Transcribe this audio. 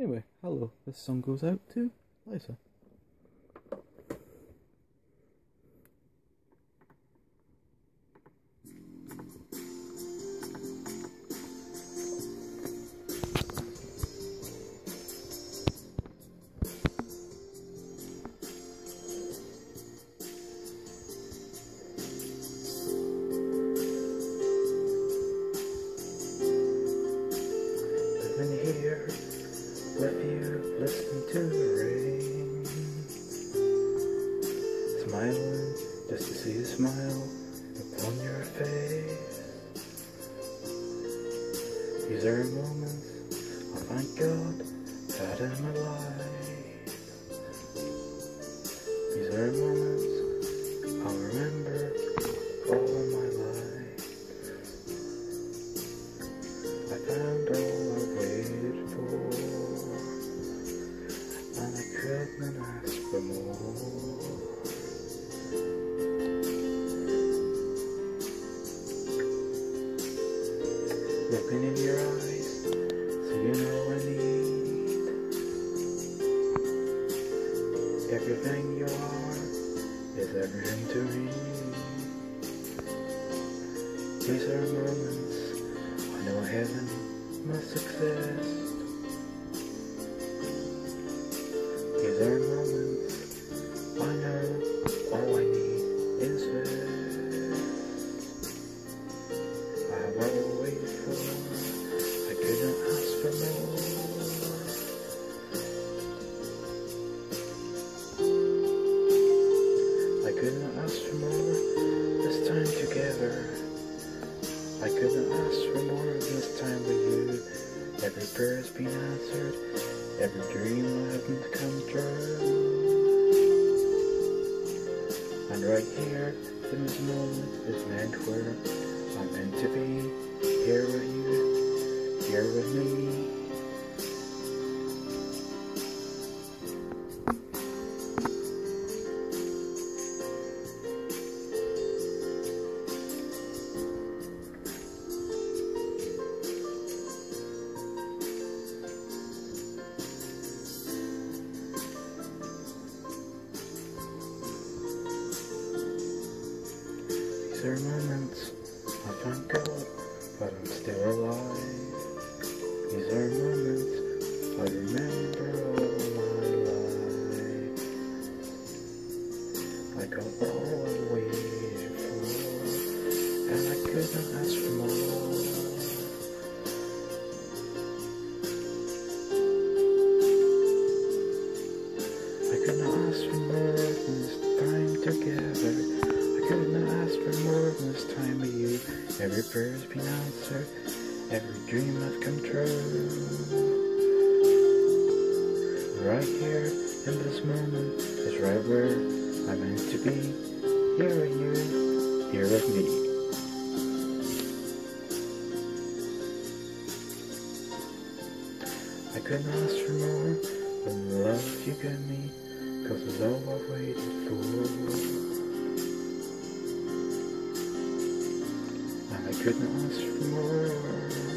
Anyway, hello, this song goes out to Liza. Living here with you, listening to the rain, smiling just to see a smile upon your face. These are moments I thank God that I'm alive. These are moments I'll remember all my life. I found all I waited for, and I couldn't ask for more. Looking in your eyes, so you know I need everything you are is everything to me. These are moments I know heaven must exist. These are moments I know all I need is this. I have all I waited for, I couldn't ask for more. I couldn't ask for more this time together. I couldn't ask for more this time with you. Every prayer has been answered, every dream hasn't come true. And right here, in this moment, is meant where I'm meant to be. Here with you, here with me. These are moments I thank God that I'm still alive. These are moments I remember all my life. I got all I waited for, and I couldn't ask for more. I couldn't ask for more than this time together. I couldn't ask for more than this time with you. Every prayer's been answered, every dream has come true. Right here, in this moment, is right where I'm meant to be. Here with you, here with me. I couldn't ask for more than the love you give me, 'cause it's all I've waited for. I couldn't ask for more.